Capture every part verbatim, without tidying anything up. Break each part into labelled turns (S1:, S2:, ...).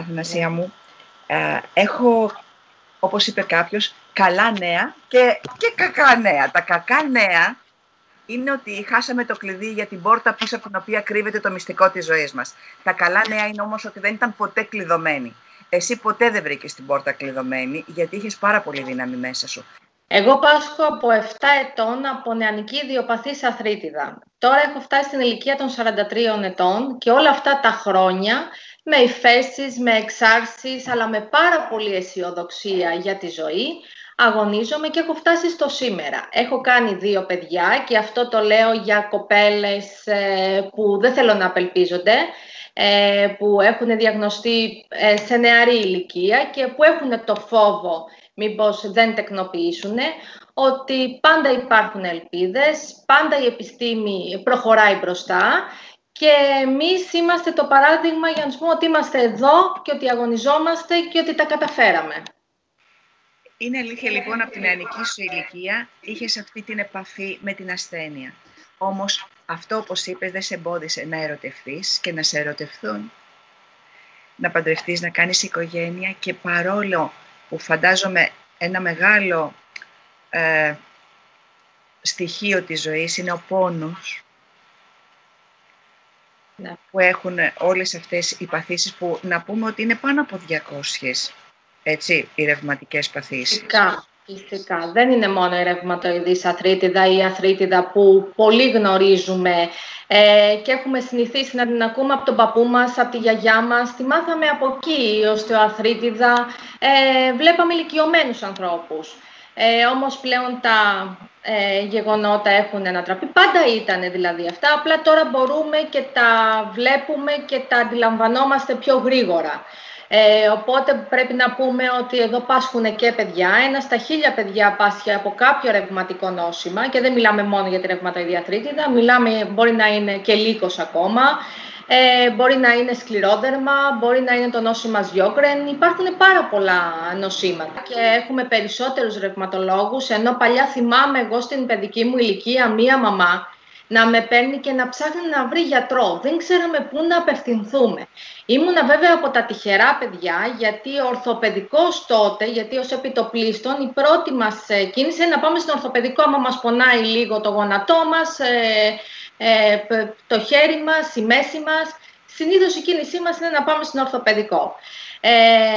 S1: Αθανασία μου, ε, έχω, όπως είπε κάποιος, καλά νέα και, και κακά νέα. Τα κακά νέα είναι ότι χάσαμε το κλειδί για την πόρτα πίσω από την οποία κρύβεται το μυστικό της ζωής μας. Τα καλά νέα είναι όμως ότι δεν ήταν ποτέ κλειδωμένη. Εσύ ποτέ δεν βρήκες την πόρτα κλειδωμένη, γιατί είχες πάρα πολύ δύναμη μέσα σου.
S2: Εγώ πάσχω από επτά ετών από νεανική ιδιοπαθής αθρίτιδα. Τώρα έχω φτάσει στην ηλικία των σαράντα τριών ετών και όλα αυτά τα χρόνια με υφέσεις, με εξάρσεις, αλλά με πάρα πολύ αισιοδοξία για τη ζωή, αγωνίζομαι και έχω φτάσει στο σήμερα. Έχω κάνει δύο παιδιά και αυτό το λέω για κοπέλες που δεν θέλω να απελπίζονται, που έχουν διαγνωστεί σε νεαρή ηλικία και που έχουν το φόβο μήπως δεν τεκνοποιήσουν, ότι πάντα υπάρχουν ελπίδες, πάντα η επιστήμη προχωράει μπροστά και εμείς είμαστε το παράδειγμα για να τους πούμε ότι είμαστε εδώ και ότι αγωνιζόμαστε και ότι τα καταφέραμε.
S1: Είναι αλήθεια λοιπόν από την νεανική σου ηλικία είχες αυτή την επαφή με την ασθένεια. Όμως αυτό, όπως είπες, δεν σε εμπόδισε να ερωτευθείς και να σε ερωτευθούν. Να παντρευτείς, να κάνεις οικογένεια και παρόλο που φαντάζομαι ένα μεγάλο ε, στοιχείο της ζωής είναι ο πόνος, ναι, που έχουν όλες αυτές οι παθήσεις που να πούμε ότι είναι πάνω από διακόσιες, έτσι, οι ρευματικές παθήσεις.
S2: Φυσικά, φυσικά. Δεν είναι μόνο η ρευματοειδής αθρίτιδα ή η αθρίτιδα που πολύ γνωρίζουμε ε, και έχουμε συνηθίσει να την ακούμε από τον παππού μας, από τη γιαγιά μας. Τη μάθαμε από εκεί, η οστεοαθρίτιδα. Ε, βλέπαμε ηλικιωμένους ανθρώπους. Ε, όμως πλέον τα ε, γεγονότα έχουν ανατραπεί. Πάντα ήταν δηλαδή αυτά, απλά τώρα μπορούμε και τα βλέπουμε και τα αντιλαμβανόμαστε πιο γρήγορα. Ε, οπότε πρέπει να πούμε ότι εδώ πάσχουν και παιδιά. Ένα στα χίλια παιδιά πάσχει από κάποιο ρευματικό νόσημα και δεν μιλάμε μόνο για τη ρευματοειδή αθρίτιδα, μιλάμε, μπορεί να είναι και λύκος ακόμα, ε, μπορεί να είναι σκληρόδερμα, μπορεί να είναι το νόσημα Σιόγκρεν. Υπάρχουν πάρα πολλά νοσήματα και έχουμε περισσότερους ρευματολόγους, ενώ παλιά θυμάμαι εγώ στην παιδική μου ηλικία μία μαμά να με παίρνει και να ψάχνει να βρει γιατρό. Δεν ξέραμε πού να απευθυνθούμε. Ήμουνα βέβαια από τα τυχερά παιδιά, γιατί ο ορθοπαιδικός τότε, γιατί ως επιτοπλίστων, η πρώτη μας κίνηση είναι να πάμε στον ορθοπαιδικό, άμα μας πονάει λίγο το γόνατό μας, ε, ε, το χέρι μας, η μέση μας. Συνήθως η κίνησή μας είναι να πάμε στον ορθοπαιδικό. Ε,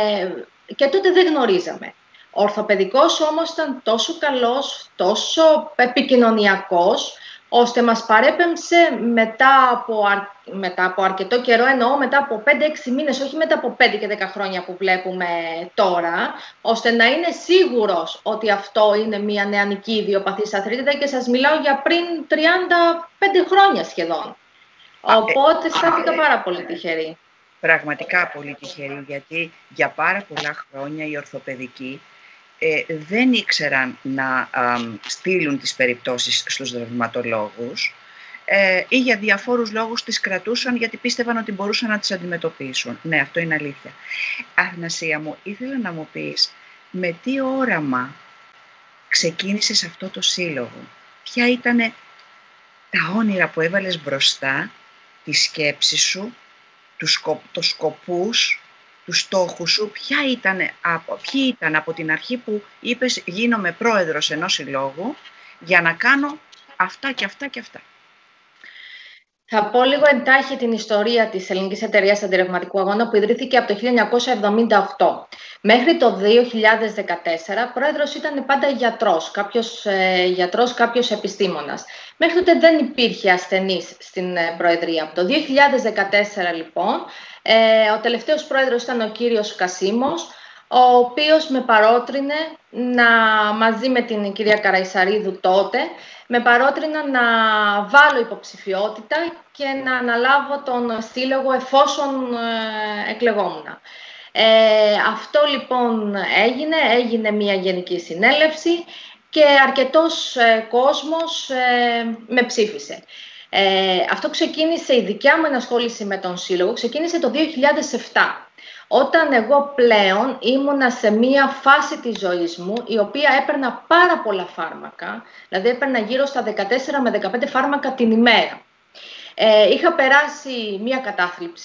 S2: και τότε δεν γνωρίζαμε. Ο ορθοπαιδικός όμως ήταν τόσο καλός, τόσο επικοινωνιακός, ώστε μας παρέπεμψε μετά από, αρ... μετά από αρκετό καιρό, εννοώ μετά από πέντε έξι μήνες, όχι μετά από πέντε και δέκα χρόνια που βλέπουμε τώρα, ώστε να είναι σίγουρος ότι αυτό είναι μια νεανική ιδιοπαθής αθρίτιδα και σας μιλάω για πριν τριάντα πέντε χρόνια σχεδόν. Οπότε αισθάνθηκα πάρα πολύ τυχερή.
S1: Πραγματικά πολύ τυχερή, γιατί για πάρα πολλά χρόνια οι ορθοπαιδικοί Ε, δεν ήξεραν να α, στείλουν τις περιπτώσεις στους ρευματολόγους ε, ή για διαφόρους λόγους τις κρατούσαν γιατί πίστευαν ότι μπορούσαν να τις αντιμετωπίσουν. Ναι, αυτό είναι αλήθεια. Αθανασία μου, ήθελα να μου πεις με τι όραμα ξεκίνησες αυτό το σύλλογο. Ποια ήταν τα όνειρα που έβαλες μπροστά, τη σκέψη σου, τους σκοπ, το σκοπούς, τους στόχους σου, ποια ήταν, από, ποιοι ήταν από την αρχή που είπες γίνομαι πρόεδρος ενός συλλόγου για να κάνω αυτά και αυτά και αυτά.
S2: Θα πω λίγο εντάχει την ιστορία της Ελληνικής Εταιρείας Αντιρευματικού Αγώνα που ιδρύθηκε από το χίλια εννιακόσια εβδομήντα οκτώ. Μέχρι το δύο χιλιάδες δεκατέσσερα πρόεδρος ήταν πάντα γιατρός, κάποιος ε, γιατρός, κάποιος επιστήμονας. Μέχρι τότε δεν υπήρχε ασθενής στην ε, Προεδρία. Από το δύο χιλιάδες δεκατέσσερα λοιπόν ε, ο τελευταίος πρόεδρος ήταν ο κύριος Κασίμος, ο οποίος με παρότρινε να, μαζί με την κυρία Καραϊσαρίδου τότε, με παρότρινα να βάλω υποψηφιότητα και να αναλάβω τον σύλλογο εφόσον ε, εκλεγόμουν. Ε, αυτό λοιπόν έγινε, έγινε μια γενική συνέλευση και αρκετός ε, κόσμος ε, με ψήφισε. Ε, αυτό ξεκίνησε, η δικιά μου ενασχόληση με τον σύλλογο, ξεκίνησε το δύο χιλιάδες επτά. Όταν εγώ πλέον ήμουνα σε μία φάση της ζωής μου, η οποία έπαιρνα πάρα πολλά φάρμακα, δηλαδή έπαιρνα γύρω στα δεκατέσσερα με δεκαπέντε φάρμακα την ημέρα. Ε, είχα περάσει μία κατάθλιψη,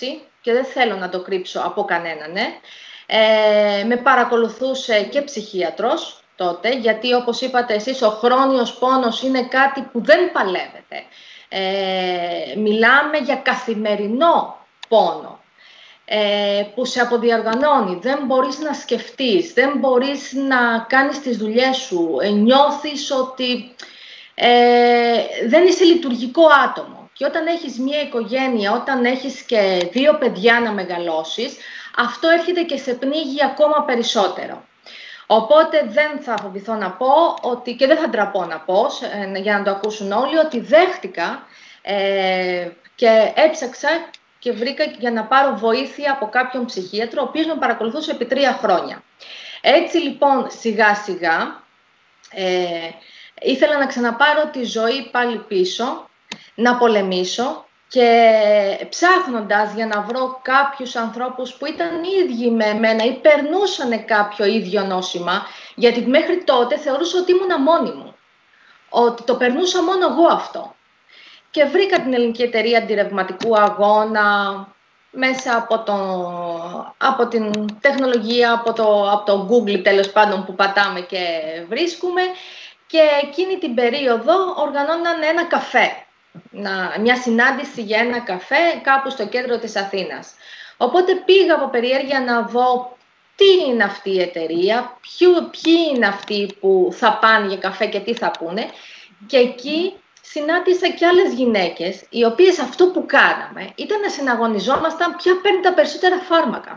S2: και δεν θέλω να το κρύψω από κανέναν, ναι. Ε, με παρακολουθούσε και ψυχίατρος τότε, γιατί όπως είπατε εσείς, ο χρόνιος πόνος είναι κάτι που δεν παλεύεται. Ε, μιλάμε για καθημερινό πόνο, ε, που σε αποδιοργανώνει, δεν μπορείς να σκεφτείς, δεν μπορείς να κάνεις τις δουλειές σου, ε, νιώθεις ότι ε, δεν είσαι λειτουργικό άτομο. Και όταν έχεις μία οικογένεια, όταν έχεις και δύο παιδιά να μεγαλώσεις, αυτό έρχεται και σε πνίγει ακόμα περισσότερο. Οπότε δεν θα φοβηθώ να πω, ότι, και δεν θα ντραπώ να πω, ε, για να το ακούσουν όλοι, ότι δέχτηκα ε, και έψαξα και βρήκα για να πάρω βοήθεια από κάποιον ψυχίατρο, ο οποίος με παρακολουθούσε επί τρία χρόνια. Έτσι λοιπόν σιγά σιγά ε, ήθελα να ξαναπάρω τη ζωή πάλι πίσω, να πολεμήσω, και ψάχνοντας για να βρω κάποιους ανθρώπους που ήταν ίδιοι με εμένα ή περνούσαν κάποιο ίδιο νόσημα, γιατί μέχρι τότε θεωρούσα ότι ήμουν μόνη μου, ότι το περνούσα μόνο εγώ αυτό. Και βρήκα την Ελληνική Εταιρεία Αντιρρευματικού Αγώνα μέσα από, το, από την τεχνολογία, από το, από το Google τέλος πάντων που πατάμε και βρίσκουμε, και εκείνη την περίοδο οργανώναν ένα καφέ, μια συνάντηση για ένα καφέ κάπου στο κέντρο της Αθήνας. Οπότε πήγα από περιέργεια να δω τι είναι αυτή η εταιρεία, ποιοι είναι αυτοί που θα πάνε για καφέ και τι θα πούνε, και εκεί συνάντησα και άλλες γυναίκες, οι οποίες αυτό που κάναμε ήταν να συναγωνιζόμασταν ποια παίρνει τα περισσότερα φάρμακα.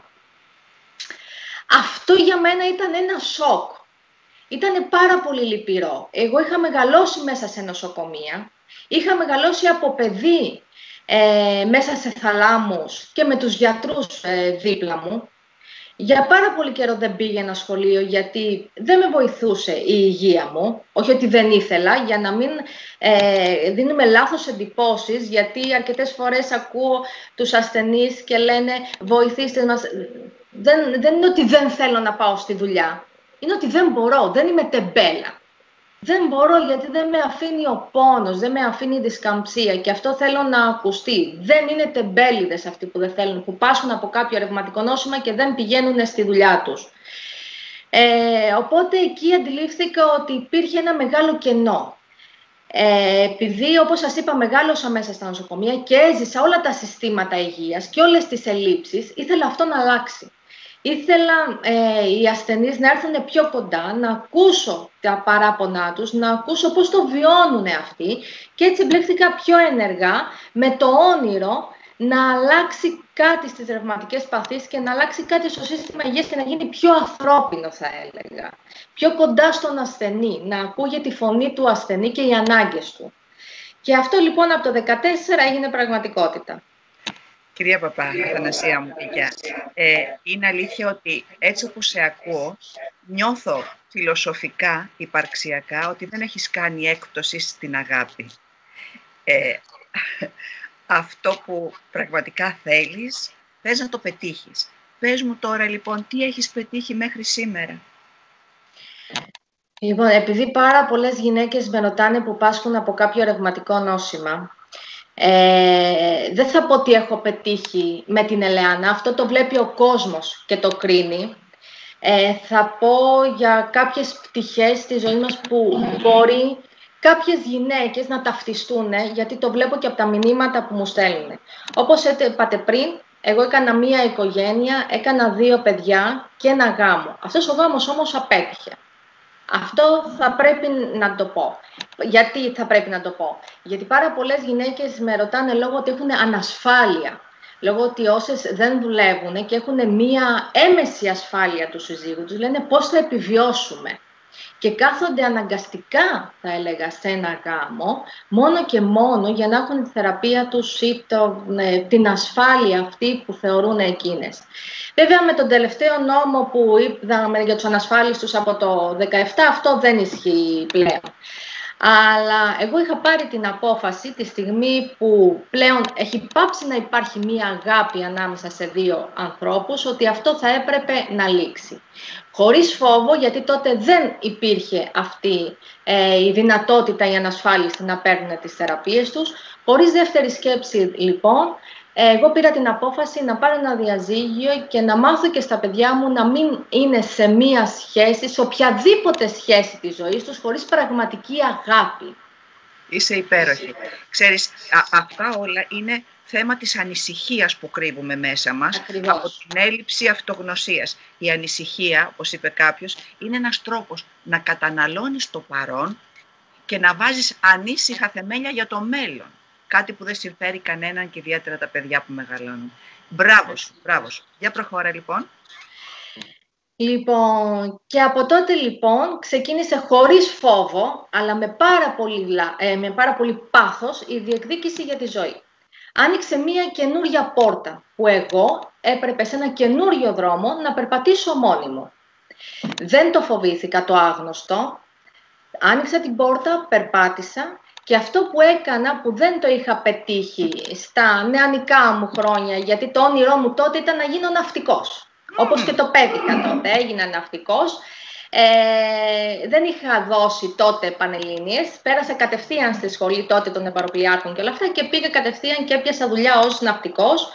S2: Αυτό για μένα ήταν ένα σοκ. Ήταν πάρα πολύ λυπηρό. Εγώ είχα μεγαλώσει μέσα σε νοσοκομεία, είχα μεγαλώσει από παιδί ε, μέσα σε θαλάμους και με τους γιατρούς ε, δίπλα μου. Για πάρα πολύ καιρό δεν πήγαινα σχολείο, γιατί δεν με βοηθούσε η υγεία μου. Όχι ότι δεν ήθελα, για να μην ε, δίνουμε λάθος εντυπώσεις, γιατί αρκετές φορές ακούω τους ασθενείς και λένε βοηθήστε μας. Δεν, δεν είναι ότι δεν θέλω να πάω στη δουλειά. Είναι ότι δεν μπορώ, δεν είμαι τεμπέλα. Δεν μπορώ, γιατί δεν με αφήνει ο πόνος, δεν με αφήνει η δισκαμψία, και αυτό θέλω να ακουστεί. Δεν είναι τεμπέληδες αυτοί που δεν θέλουν, που πάσχουν από κάποιο ρευματικό νόσημα και δεν πηγαίνουν στη δουλειά τους. Ε, οπότε εκεί αντιλήφθηκα ότι υπήρχε ένα μεγάλο κενό. Ε, επειδή, όπως σας είπα, μεγάλωσα μέσα στα νοσοκομεία και έζησα όλα τα συστήματα υγείας και όλες τις ελλείψεις, ήθελα αυτό να αλλάξει. Ήθελα ε, οι ασθενείς να έρθουν πιο κοντά, να ακούσω τα παράπονά τους, να ακούσω πώς το βιώνουν αυτοί, και έτσι εμπλέχθηκα πιο ενεργά με το όνειρο να αλλάξει κάτι στις ρευματικές παθήσεις και να αλλάξει κάτι στο σύστημα υγείας και να γίνει πιο ανθρώπινο, θα έλεγα. Πιο κοντά στον ασθενή, να ακούγεται τη φωνή του ασθενή και οι ανάγκες του. Και αυτό λοιπόν από το δύο χιλιάδες δεκατέσσερα έγινε πραγματικότητα.
S1: Κυρία Παπά, Αθανασία μου, ε, είναι αλήθεια ότι έτσι όπως σε ακούω, νιώθω φιλοσοφικά, υπαρξιακά, ότι δεν έχεις κάνει έκπτωση στην αγάπη. Ε, αυτό που πραγματικά θέλεις, θες να το πετύχεις. Πες μου τώρα λοιπόν, τι έχεις πετύχει μέχρι σήμερα.
S2: Λοιπόν, επειδή πάρα πολλές γυναίκες με ρωτάνε που πάσχουν από κάποιο ρευματικό νόσημα, Ε, δεν θα πω ότι έχω πετύχει με την Ελεάνα, αυτό το βλέπει ο κόσμος και το κρίνει. Ε, θα πω για κάποιες πτυχές στη ζωή μας που μπορεί κάποιες γυναίκες να ταυτιστούν, γιατί το βλέπω και από τα μηνύματα που μου στέλνουν. Όπως είπατε πριν, εγώ έκανα μία οικογένεια, έκανα δύο παιδιά και ένα γάμο. Αυτός ο γάμος όμως απέτυχε. Αυτό θα πρέπει να το πω. Γιατί θα πρέπει να το πω. Γιατί πάρα πολλές γυναίκες με ρωτάνε λόγω ότι έχουν ανασφάλεια. Λόγω ότι όσες δεν δουλεύουν και έχουν μία έμεση ασφάλεια του συζύγου τους, λένε πώς θα επιβιώσουμε. Και κάθονται αναγκαστικά, θα έλεγα, σε ένα γάμο, μόνο και μόνο για να έχουν τη θεραπεία τους ή το, ε, την ασφάλεια αυτή που θεωρούν εκείνες. Βέβαια, με τον τελευταίο νόμο που είδαμε για τους ανασφάλιστους από το δεκαεπτά, αυτό δεν ισχύει πλέον. Αλλά εγώ είχα πάρει την απόφαση τη στιγμή που πλέον έχει πάψει να υπάρχει μία αγάπη ανάμεσα σε δύο ανθρώπους, ότι αυτό θα έπρεπε να λήξει. Χωρίς φόβο, γιατί τότε δεν υπήρχε αυτή ε, η δυνατότητα οι ανασφάλιστοι να παίρνουν τις θεραπείες τους. Χωρίς δεύτερη σκέψη, λοιπόν, εγώ πήρα την απόφαση να πάρω ένα διαζύγιο και να μάθω και στα παιδιά μου να μην είναι σε μία σχέση, σε οποιαδήποτε σχέση της ζωής τους, χωρίς πραγματική αγάπη.
S1: Είσαι υπέροχη. Ξέρεις, α, αυτά όλα είναι θέμα της ανησυχίας που κρύβουμε μέσα μας.
S2: Ακριβώς.
S1: Από την έλλειψη αυτογνωσίας. Η ανησυχία, όπως είπε κάποιος, είναι ένας τρόπος να καταναλώνεις το παρόν και να βάζεις ανήσυχα θεμέλια για το μέλλον. Κάτι που δεν συμφέρει κανέναν και ιδιαίτερα τα παιδιά που μεγαλώνουν. Μπράβο σου, μπράβο σου. Για προχώρα λοιπόν.
S2: Λοιπόν, και από τότε λοιπόν ξεκίνησε χωρίς φόβο, αλλά με πάρα πολύ, ε, με πάρα πολύ πάθος η διεκδίκηση για τη ζωή. Άνοιξε μία καινούρια πόρτα που εγώ έπρεπε σε ένα καινούριο δρόμο να περπατήσω μόνη μου. Δεν το φοβήθηκα το άγνωστο. Άνοιξα την πόρτα, περπάτησα και αυτό που έκανα που δεν το είχα πετύχει στα νεανικά μου χρόνια, γιατί το όνειρό μου τότε ήταν να γίνω ναυτικός. Όπως και το πέτυχα τότε, έγινα ναυτικός. Ε, δεν είχα δώσει τότε πανελλήνιες, πέρασα κατευθείαν στη σχολή τότε των νεπαροπλιάρχων και όλα αυτά και πήγα κατευθείαν και έπιασα δουλειά ως ναυτικός.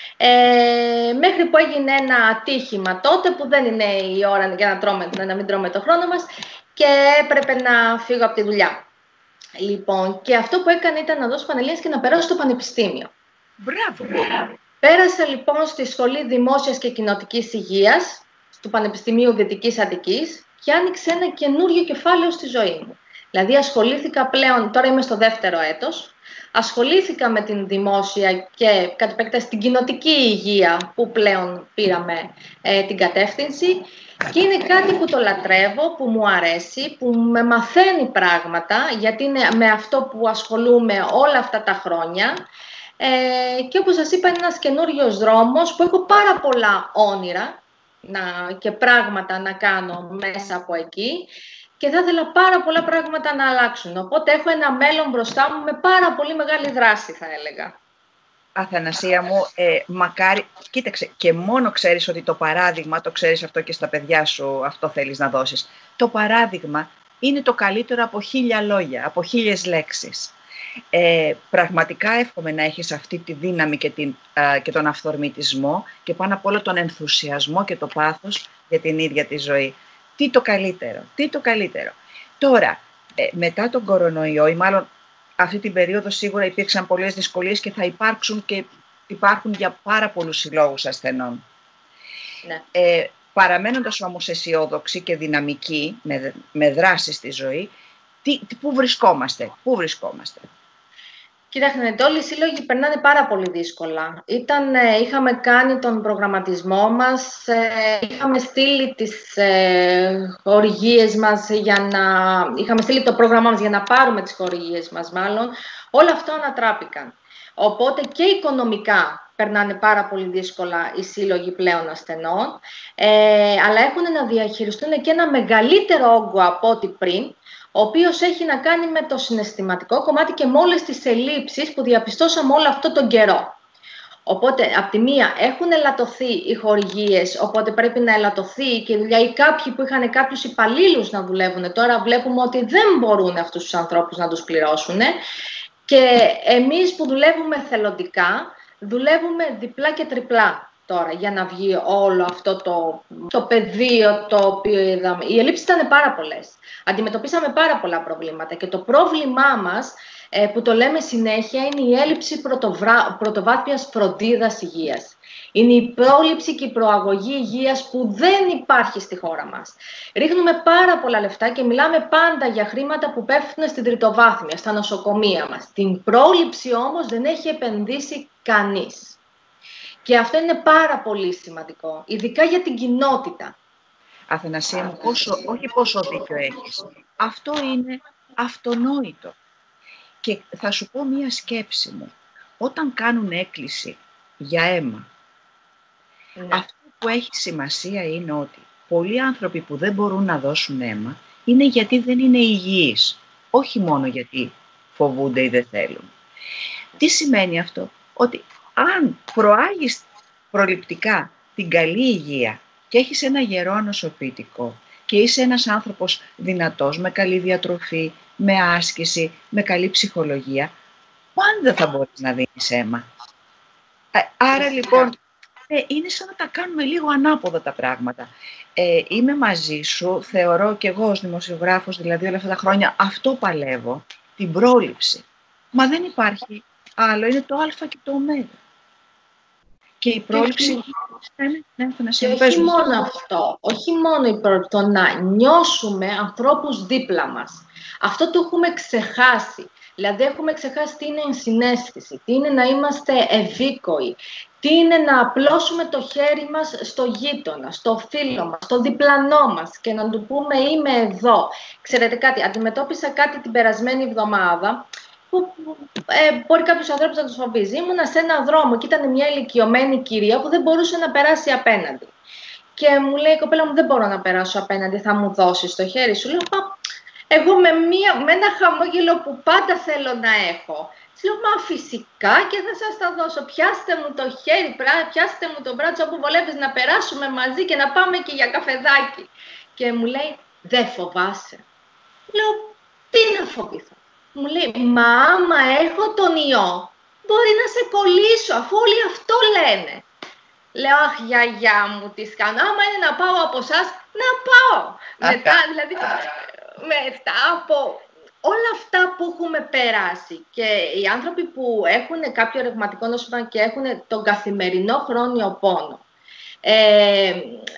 S2: Ε, μέχρι που έγινε ένα ατύχημα τότε που δεν είναι η ώρα για να, τρώμε, να μην τρώμε το χρόνο μας και έπρεπε να φύγω από τη δουλειά. Λοιπόν, και αυτό που έκανα ήταν να δώσω πανελλήνιες και να περάσω στο πανεπιστήμιο.
S1: Μπράβο!
S2: Πέρασα λοιπόν στη Σχολή Δημόσιας και Κοινοτικής Υγείας του Πανεπιστημίου Δυτικής Αττικής και άνοιξε ένα καινούριο κεφάλαιο στη ζωή μου. Δηλαδή ασχολήθηκα πλέον, τώρα είμαι στο δεύτερο έτος, ασχολήθηκα με την δημόσια και κατ' επέκταση την κοινοτική υγεία που πλέον πήραμε ε, την κατεύθυνση και είναι κάτι που το λατρεύω, που μου αρέσει, που με μαθαίνει πράγματα γιατί είναι με αυτό που ασχολούμαι όλα αυτά τα χρόνια. Ε, και όπως σας είπα είναι ένας καινούριος δρόμος που έχω πάρα πολλά όνειρα να, και πράγματα να κάνω μέσα από εκεί και θα ήθελα πάρα πολλά πράγματα να αλλάξουν. Οπότε έχω ένα μέλλον μπροστά μου με πάρα πολύ μεγάλη δράση θα έλεγα.
S1: Αθανασία μου, ε, μακάρι, κοίταξε, και μόνο ξέρεις ότι το παράδειγμα, το ξέρεις αυτό και στα παιδιά σου, αυτό θέλεις να δώσεις. Το παράδειγμα είναι το καλύτερο από χίλια λόγια, από χίλιες λέξεις. Ε, πραγματικά εύχομαι να έχεις αυτή τη δύναμη και, την, α, και τον αυθορμητισμό και πάνω απ' όλο τον ενθουσιασμό και το πάθος για την ίδια τη ζωή. Τι το καλύτερο, τι το καλύτερο. Τώρα, ε, μετά τον κορονοϊό ή μάλλον αυτή την περίοδο σίγουρα υπήρξαν πολλές δυσκολίες και θα υπάρξουν και υπάρχουν για πάρα πολλούς συλλόγους ασθενών.
S2: Ναι.
S1: Ε, παραμένοντας όμως αισιόδοξοι και δυναμικοί με, με δράση στη ζωή, τι, πού βρισκόμαστε, πού βρισκόμαστε.
S2: Κοιτάξτε, όλοι οι σύλλογοι περνάνε πάρα πολύ δύσκολα. Ήταν, ε, είχαμε κάνει τον προγραμματισμό μας, ε, είχαμε στείλει τις ε, χορηγίες μας για να... Είχαμε στείλει το πρόγραμμά μας για να πάρουμε τις χορηγίες μας, μάλλον. Όλα αυτά ανατράπηκαν. Οπότε και οικονομικά περνάνε πάρα πολύ δύσκολα οι σύλλογοι πλέον ασθενών, ε, αλλά έχουν να διαχειριστούν και ένα μεγαλύτερο όγκο από ό,τι πριν, ο οποίος έχει να κάνει με το συναισθηματικό κομμάτι και με όλες τις ελλείψεις που διαπιστώσαμε όλο αυτό τον καιρό. Οπότε, από τη μία, έχουν ελαττωθεί οι χορηγίες, οπότε πρέπει να ελαττωθεί και η δουλειά ή κάποιοι που είχαν κάποιους υπαλλήλους να δουλεύουν. Τώρα βλέπουμε ότι δεν μπορούν αυτούς τους ανθρώπους να τους πληρώσουν. Και εμείς που δουλεύουμε θελοντικά, δουλεύουμε διπλά και τριπλά τώρα για να βγει όλο αυτό το, το πεδίο το οποίο είδαμε. Οι ελλείψεις ήταν πάρα πολλές. Αντιμετωπίσαμε πάρα πολλά προβλήματα και το πρόβλημά μας ε, που το λέμε συνέχεια είναι η έλλειψη πρωτοβρα... πρωτοβάθμιας φροντίδας υγείας. Είναι η πρόληψη και η προαγωγή υγείας που δεν υπάρχει στη χώρα μας. Ρίχνουμε πάρα πολλά λεφτά και μιλάμε πάντα για χρήματα που πέφτουν στην τριτοβάθμια, στα νοσοκομεία μας. Την πρόληψη όμως δεν έχει επενδύσει κανείς. Και αυτό είναι πάρα πολύ σημαντικό, ειδικά για την κοινότητα.
S1: Αθανασία μου, πόσο, όχι πόσο δίκιο έχεις. Αυτό είναι αυτονόητο. Και θα σου πω μία σκέψη μου. Όταν κάνουν έκκληση για αίμα, ναι. Αυτό που έχει σημασία είναι ότι πολλοί άνθρωποι που δεν μπορούν να δώσουν αίμα είναι γιατί δεν είναι υγιείς. Όχι μόνο γιατί φοβούνται ή δεν θέλουν. Τι σημαίνει αυτό? Ότι αν προάγεις προληπτικά την καλή υγεία και έχεις ένα γερό νοσοποιητικό και είσαι ένας άνθρωπος δυνατός, με καλή διατροφή, με άσκηση, με καλή ψυχολογία, πάντα θα μπορείς να δίνεις αίμα. Άρα λοιπόν, ε, είναι σαν να τα κάνουμε λίγο ανάποδα τα πράγματα. Ε, είμαι μαζί σου, θεωρώ και εγώ ως δημοσιογράφος, δηλαδή όλα αυτά τα χρόνια, αυτό παλεύω, την πρόληψη. Μα δεν υπάρχει άλλο, είναι το α και το ω. Και η πρόληψη...
S2: Και όχι μόνο αυτό, όχι μόνο η πρόληψη, το να νιώσουμε ανθρώπους δίπλα μας. Αυτό το έχουμε ξεχάσει. Δηλαδή έχουμε ξεχάσει τι είναι ενσυναίσθηση, τι είναι να είμαστε ευήκοοι, τι είναι να απλώσουμε το χέρι μας στο γείτονα, στο φίλο μας, στο διπλανό μας και να του πούμε είμαι εδώ. Ξέρετε κάτι, αντιμετώπισα κάτι την περασμένη εβδομάδα που ε, μπορεί κάποιος ανθρώπους να τους φοβίζει. Ήμουνα σε ένα δρόμο και ήταν μια ηλικιωμένη κυρία που δεν μπορούσε να περάσει απέναντι. Και μου λέει η κοπέλα μου δεν μπορώ να περάσω απέναντι, θα μου δώσεις το χέρι σου. Λέω πα, εγώ με, μια, με ένα χαμόγελο που πάντα θέλω να έχω. Της λέω μα φυσικά και θα σας τα δώσω. Πιάστε μου το χέρι, πιάστε μου το μπράτσο όπου βολεύεις να περάσουμε μαζί και να πάμε και για καφεδάκι. Και μου λέει δεν φοβάσαι. Λέω τι να φοβηθώ. Μου λέει, μα άμα έχω τον ιό, μπορεί να σε κολλήσω, αφού όλοι αυτό λένε. Λέω, αχ, γιαγιά μου, τι κάνω. Άμα είναι να πάω από εσάς, να πάω. Μετά, δηλαδή, μετά από όλα αυτά που έχουμε περάσει και οι άνθρωποι που έχουν κάποιο ρευματικό νόσημα και έχουν τον καθημερινό χρόνιο πόνο, ε,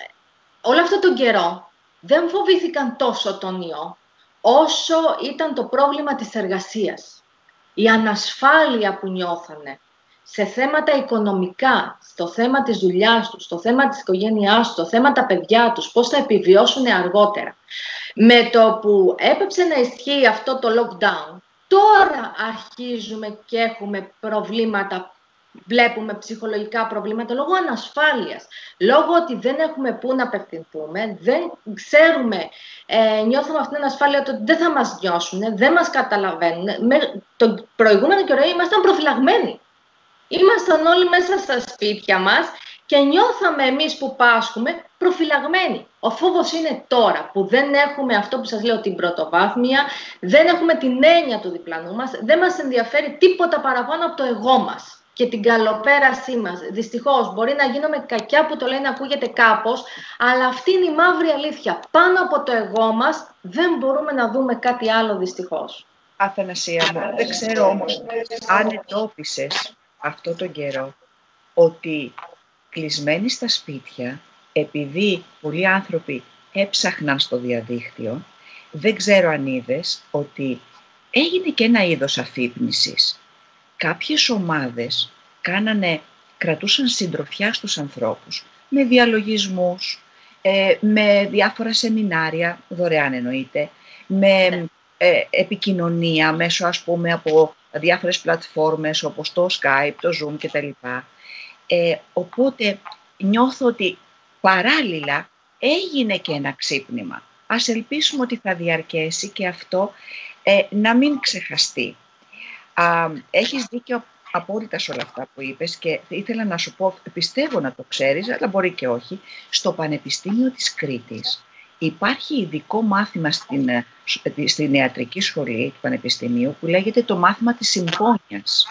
S2: όλο αυτόν τον καιρό δεν φοβήθηκαν τόσο τον ιό, όσο ήταν το πρόβλημα της εργασίας. Η ανασφάλεια που νιώθανε σε θέματα οικονομικά, στο θέμα της δουλειάς τους, στο θέμα της οικογένειάς τους, στο θέμα τα παιδιά τους, πώς θα επιβιώσουν αργότερα. Με το που έπεψε να ισχύει αυτό το lockdown, τώρα αρχίζουμε και έχουμε προβλήματα, βλέπουμε ψυχολογικά προβλήματα λόγω ανασφάλειας, λόγω ότι δεν έχουμε πού να απευθυνθούμε, δεν ξέρουμε, ε, νιώθουμε αυτήν την ανασφάλεια ότι δεν θα μας νιώσουν, δεν μας καταλαβαίνουν. Με, το προηγούμενο καιρό ήμασταν προφυλαγμένοι. Ήμασταν όλοι μέσα στα σπίτια μας και νιώθαμε εμείς που πάσχουμε προφυλαγμένοι. Ο φόβος είναι τώρα που δεν έχουμε αυτό που σας λέω την πρωτοβάθμια, δεν έχουμε την έννοια του διπλανού μας, δεν μας ενδιαφέρει τίποτα παραπάνω από το εγώ μας και την καλοπέρασή μας. Δυστυχώς μπορεί να γίνομαι κακιά που το λέει να ακούγεται κάπως, αλλά αυτή είναι η μαύρη αλήθεια. Πάνω από το εγώ μας δεν μπορούμε να δούμε κάτι άλλο δυστυχώς.
S1: Αθανασία μου, δεν ξέρω όμως αν εντόπισες αυτό τον καιρό ότι κλεισμένοι στα σπίτια, επειδή πολλοί άνθρωποι έψαχναν στο διαδίκτυο, δεν ξέρω αν είδες ότι έγινε και ένα είδος αφύπνισης. Κάποιες ομάδες κάνανε, κρατούσαν συντροφιά στους ανθρώπους με διαλογισμούς, ε, με διάφορα σεμινάρια, δωρεάν εννοείται, με ε, επικοινωνία μέσω ας πούμε από διάφορες πλατφόρμες όπως το Skype, το Zoom κτλ. Ε, οπότε νιώθω ότι παράλληλα έγινε και ένα ξύπνημα. Ας ελπίσουμε ότι θα διαρκέσει και αυτό ε, να μην ξεχαστεί. Α, έχεις δίκιο απόλυτα σε όλα αυτά που είπες και ήθελα να σου πω, πιστεύω να το ξέρεις, αλλά μπορεί και όχι, στο Πανεπιστήμιο της Κρήτης υπάρχει ειδικό μάθημα στην, στην ιατρική σχολή του Πανεπιστημίου που λέγεται το μάθημα της συμπόνιας.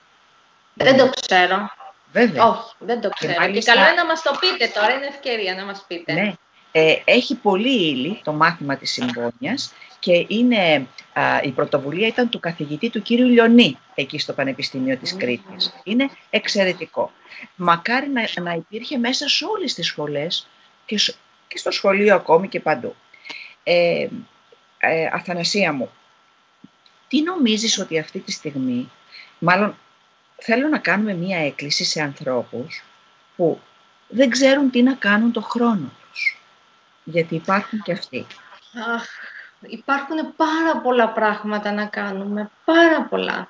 S2: Δεν το ξέρω.
S1: Βέβαια.
S2: Όχι, δεν το ξέρω. Και, μάλιστα... και καλό είναι να μας το πείτε τώρα, είναι ευκαιρία να μας πείτε.
S1: Ναι. Ε, έχει πολύ ύλη το μάθημα της συμπόνιας και είναι, α, η πρωτοβουλία ήταν του καθηγητή του κύριου Λιονί εκεί στο Πανεπιστήμιο της Κρήτης. Mm. Είναι εξαιρετικό. Μακάρι να, να υπήρχε μέσα σε όλες τις σχολές και, και στο σχολείο ακόμη και παντού. Ε, ε, Αθανασία μου, τι νομίζεις ότι αυτή τη στιγμή, μάλλον θέλω να κάνουμε μία έκκληση σε ανθρώπους που δεν ξέρουν τι να κάνουν το χρόνο τους. Γιατί υπάρχουν και αυτοί.
S2: Αχ, υπάρχουν πάρα πολλά πράγματα να κάνουμε, πάρα πολλά.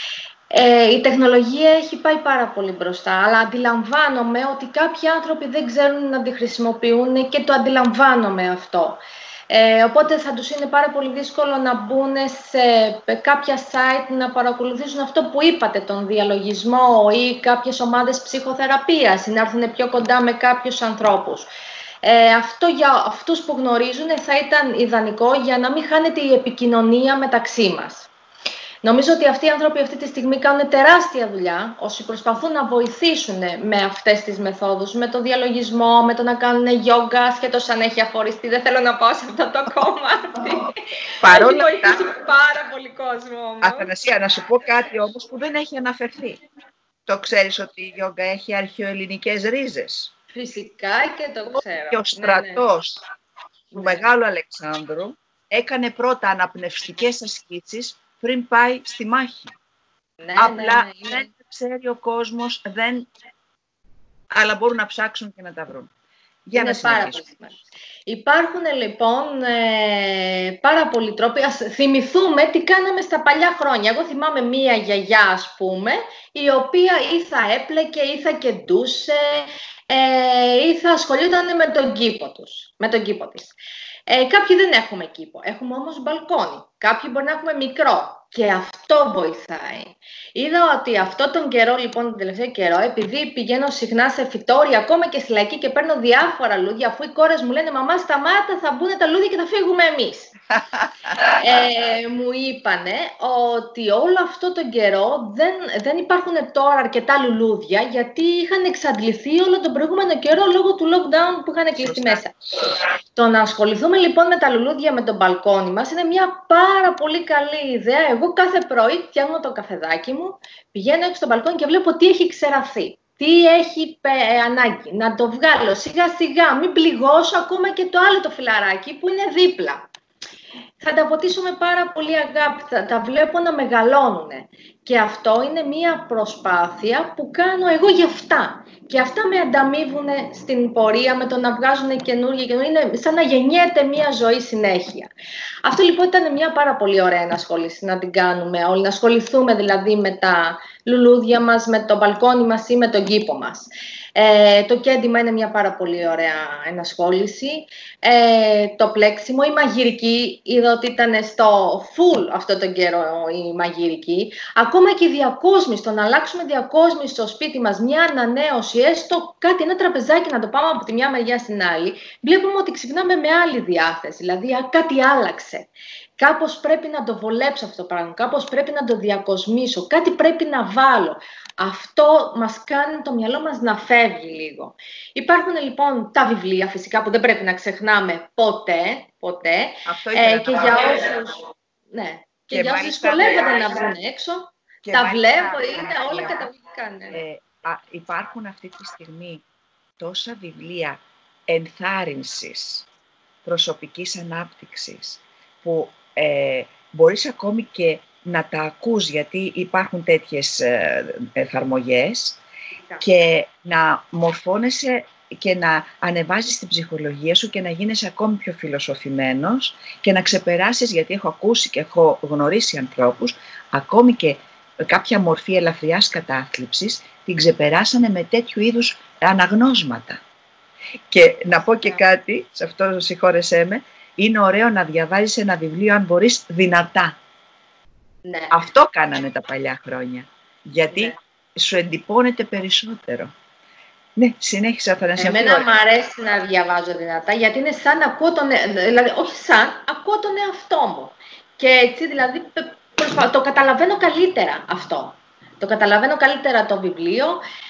S2: Ε, η τεχνολογία έχει πάει πάρα πολύ μπροστά, αλλά αντιλαμβάνομαι ότι κάποιοι άνθρωποι δεν ξέρουν να τη χρησιμοποιούν και το αντιλαμβάνομαι αυτό. Ε, οπότε θα τους είναι πάρα πολύ δύσκολο να μπουν σε κάποια site να παρακολουθήσουν αυτό που είπατε, τον διαλογισμό ή κάποιες ομάδες ψυχοθεραπείας ή να έρθουν πιο κοντά με κάποιους ανθρώπους. Ε, αυτό για αυτούς που γνωρίζουν θα ήταν ιδανικό για να μην χάνεται η επικοινωνία μεταξύ μας. Νομίζω ότι αυτοί οι άνθρωποι αυτή τη στιγμή κάνουν τεράστια δουλειά, όσοι προσπαθούν να βοηθήσουν με αυτές τις μεθόδους, με το διαλογισμό, με το να κάνουν γιόγκα, ασχέτως αν έχει αφοριστεί. Δεν θέλω να πάω σε αυτό το κομμάτι.
S1: Παρόλα
S2: έχει βοηθήσει πάρα πολύ κόσμο όμως.
S1: Αθανασία, να σου πω κάτι όμως που δεν έχει αναφερθεί. Το ξέρεις ότι η γιόγκα έχει αρχαιοελληνικές ρίζες?
S2: Φυσικά και το ξέρω.
S1: Και ο στρατός ναι, ναι. του Μεγάλου Αλεξάνδρου έκανε πρώτα αναπνευστικές ασκήσεις πριν πάει στη μάχη.
S2: Ναι,
S1: Απλά
S2: ναι, ναι, ναι.
S1: δεν ξέρει ο κόσμος, δεν... αλλά μπορούν να ψάξουν και να τα βρουν. Για
S2: είναι
S1: να
S2: πάρα πολύ σημαντικό. Υπάρχουν λοιπόν ε, πάρα πολλοί τρόποι. Ας θυμηθούμε τι κάναμε στα παλιά χρόνια. Εγώ θυμάμαι μία γιαγιά, ας πούμε, η οποία ή θα έπλεκε, ή θα κεντούσε, ε, ή θα ασχολιόταν με τον κήπο τους, με τον κήπο της. Ε, κάποιοι δεν έχουμε κήπο, έχουμε όμως μπαλκόνι. Κάποιοι μπορεί να έχουμε μικρό και αυτό βοηθάει. Είδα ότι αυτό τον καιρό, λοιπόν, τον τελευταίο καιρό, επειδή πηγαίνω συχνά σε φυτόρια, ακόμα και στη Λαϊκή, και παίρνω διάφορα λούδια, αφού οι κόρες μου λένε «Μαμά, σταμάτα, θα μπουν τα λούδια και θα φύγουμε εμείς». ε, μου είπανε ότι όλο αυτό τον καιρό δεν, δεν υπάρχουν τώρα αρκετά λουλούδια, γιατί είχαν εξαντληθεί όλο τον προηγούμενο καιρό λόγω του lockdown που είχαν κλειστεί μέσα. Το να ασχοληθούμε λοιπόν με τα λουλούδια, με τον μπαλκόνι μας, είναι μια πάρα πολύ καλή ιδέα. Εγώ κάθε πρωί φτιάχνω το καφεδάκι μου, πηγαίνω έξω στο μπαλκόνι και βλέπω τι έχει ξεραθεί, τι έχει ε, ανάγκη. Να το βγάλω σιγά σιγά, μην πληγώσω ακόμα και το άλλο το φιλαράκι που είναι δίπλα. Θα τα ποτίσω με πάρα πολύ αγάπη, θα τα βλέπω να μεγαλώνουν. Και αυτό είναι μία προσπάθεια που κάνω εγώ για αυτά. Και αυτά με ανταμείβουν στην πορεία με το να βγάζουν καινούργια καινούργια. Είναι σαν να γεννιέται μία ζωή συνέχεια. Αυτό λοιπόν ήταν μια πάρα πολύ ωραία ενασχόληση να την κάνουμε όλοι. Να ασχοληθούμε δηλαδή με τα λουλούδια μας, με το μπαλκόνι μας ή με τον κήπο μας. Ε, το κέντημα είναι μια πάρα πολύ ωραία ενασχόληση. Ε, το πλέξιμο, η μαγειρική, είδα ότι ήταν στο full αυτό τον καιρό η μαγειρική. Ακόμα και η διακόσμηση, το να αλλάξουμε διακόσμηση στο σπίτι μας, μια ανανέωση, έστω κάτι, ένα τραπεζάκι να το πάμε από τη μια μεριά στην άλλη, βλέπουμε ότι ξυπνάμε με άλλη διάθεση, δηλαδή α, κάτι άλλαξε. Κάπως πρέπει να το βολέψω αυτό το πράγμα, κάπως πρέπει να το διακοσμήσω, κάτι πρέπει να βάλω. Αυτό μας κάνει το μυαλό μας να φεύγει λίγο. Υπάρχουν λοιπόν τα βιβλία φυσικά που δεν πρέπει να ξεχνάμε ποτέ, ποτέ. Αυτό ε, και για όσους, ναι, και και για όσους δυσκολεύονται να βγουν έξω, τα βλέπω, είναι όλα καταπληκτικά. Ναι.
S1: Ε, α, υπάρχουν αυτή τη στιγμή τόσα βιβλία ενθάρρυνσης, προσωπικής ανάπτυξης, που ε, μπορείς ακόμη και να τα ακούς, γιατί υπάρχουν τέτοιες ε, εφαρμογές, και να μορφώνεσαι και να ανεβάζεις την ψυχολογία σου και να γίνεσαι ακόμη πιο φιλοσοφημένος και να ξεπεράσεις, γιατί έχω ακούσει και έχω γνωρίσει ανθρώπους, ακόμη και κάποια μορφή ελαφριάς κατάθλιψης την ξεπεράσανε με τέτοιου είδους αναγνώσματα. Και να πω και κάτι, σε αυτό συγχώρεσέ με, είναι ωραίο να διαβάζεις ένα βιβλίο αν μπορείς δυνατά.
S2: Ναι.
S1: Αυτό κάνανε τα παλιά χρόνια, γιατί ναι, σου εντυπώνεται περισσότερο. Ναι, συνέχισα, Αθανασία.
S2: Εμένα μου αρέσει να διαβάζω δυνατά, γιατί είναι σαν να ακούω τον, δηλαδή όχι σαν, ακούω τον εαυτό μου. Και έτσι δηλαδή το καταλαβαίνω καλύτερα αυτό. Το καταλαβαίνω καλύτερα το βιβλίο.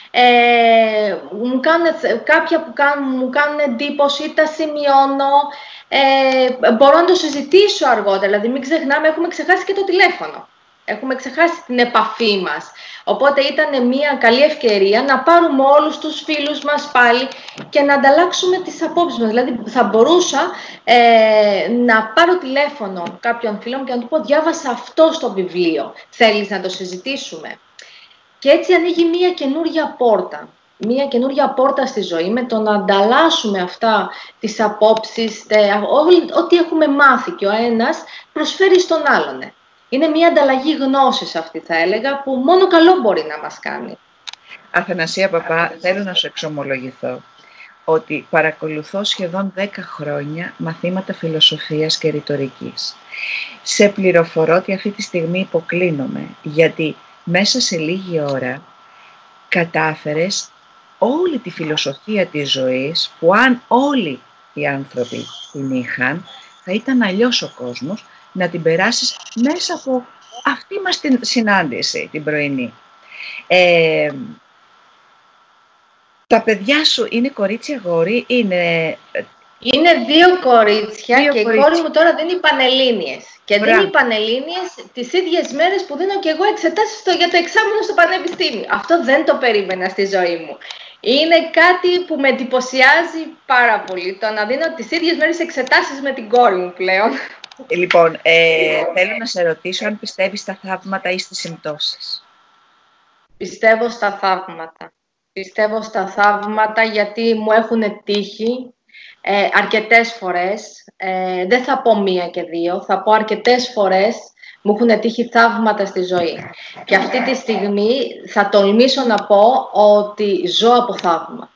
S2: Ε, μου κάνουν, κάποια που κάνουν, μου κάνουν εντύπωση, τα σημειώνω. Ε, μπορώ να το συζητήσω αργότερα, δηλαδή μην ξεχνάμε, έχουμε ξεχάσει και το τηλέφωνο. Έχουμε ξεχάσει την επαφή μας. Οπότε ήταν μια καλή ευκαιρία να πάρουμε όλους τους φίλους μας πάλι και να ανταλλάξουμε τις απόψεις μας. Δηλαδή θα μπορούσα ε, να πάρω τηλέφωνο κάποιον φίλο μου και να του πω «Διάβασα αυτό στο βιβλίο, θέλεις να το συζητήσουμε?» Και έτσι ανοίγει μια καινούργια πόρτα. Μια καινούργια πόρτα στη ζωή με το να ανταλλάσσουμε αυτά τις απόψεις, ό,τι έχουμε μάθει και ο ένας προσφέρει στον άλλον. Είναι μια ανταλλαγή γνώσης αυτή, θα έλεγα, που μόνο καλό μπορεί να μας κάνει.
S1: Αθανασία Παπά, θέλω να σου εξομολογηθώ ότι παρακολουθώ σχεδόν δέκα χρόνια μαθήματα φιλοσοφίας και ρητορικής. Σε πληροφορώ ότι αυτή τη στιγμή υποκλίνομαι, γιατί μέσα σε λίγη ώρα κατάφερες όλη τη φιλοσοφία της ζωής, που αν όλοι οι άνθρωποι την είχαν, θα ήταν αλλιώς ο κόσμος, να την περάσεις μέσα από αυτή μας την συνάντηση, την πρωινή. Ε, τα παιδιά σου είναι κορίτσι, αγόρι, είναι...
S2: Είναι δύο κορίτσια
S1: δύο
S2: και
S1: κορίτσια.
S2: η κόρη μου τώρα δίνει πανελλήνιες. Και
S1: Μπράβο.
S2: δίνει πανελλήνιες τις ίδιες μέρες που δίνω και εγώ εξετάσεις στο, για το εξάμηνο στο πανεπιστήμιο. Αυτό δεν το περίμενα στη ζωή μου. Είναι κάτι που με εντυπωσιάζει πάρα πολύ. Το να δίνω τις ίδιες μέρες εξετάσεις με την κόρη μου πλέον.
S1: Λοιπόν, ε, θέλω να σε ρωτήσω αν πιστεύεις στα θαύματα ή στις συμπτώσεις.
S2: Πιστεύω στα θαύματα. Πιστεύω στα θαύματα γιατί μου έχουν τύχει ε, αρκετές φορές. Ε, δεν θα πω μία και δύο, θα πω αρκετές φορές μου έχουν τύχει θαύματα στη ζωή. Και αυτή τη στιγμή θα τολμήσω να πω ότι ζω από θαύμα.